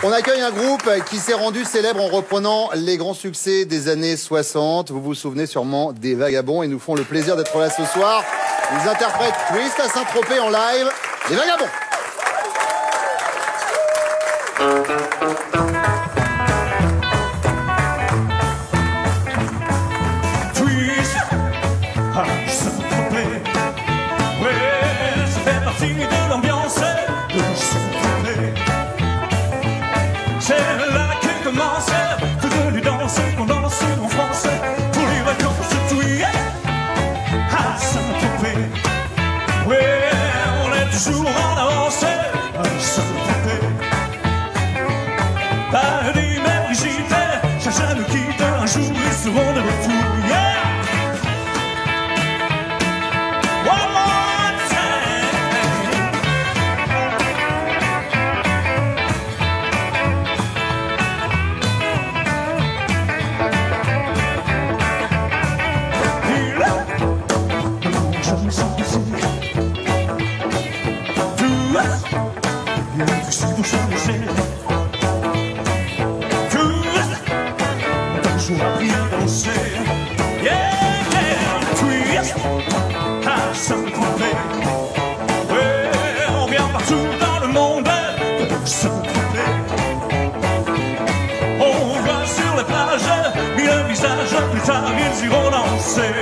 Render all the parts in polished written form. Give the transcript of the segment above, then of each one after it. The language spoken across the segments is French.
On accueille un groupe qui s'est rendu célèbre en reprenant les grands succès des années 60. Vous vous souvenez sûrement des Vagabonds et nous font le plaisir d'être là ce soir. Ils interprètent Twist à Saint-Tropez en live. Les Vagabonds. Twist à Saint-Tropez. Ouais, ça fait partie de l'ambiance de Saint-Tropez. C'est là que commence toutes les danses qu'on danse en France pour les vacances. Twist à Saint-Tropez. Ouais, on est toujours en avance à Saint-Tropez. Paris, même Brigitte, Chacha nous quitte, un jour ils seront de retour. Yeah! One more time. Et là, le monde jamais sans musique. Tout bien tout ce qu'on change. Danser, yeah, yeah, Twist à Saint-Tropez. Ouais, on vient partout dans le monde de Saint-Tropez. On voit sur les plages mille visages, plus tard ils iront danser.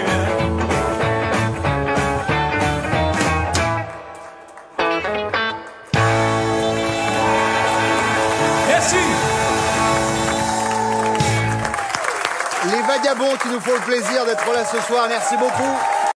Merci. Les Vagabonds qui nous font le plaisir d'être là ce soir. Merci beaucoup.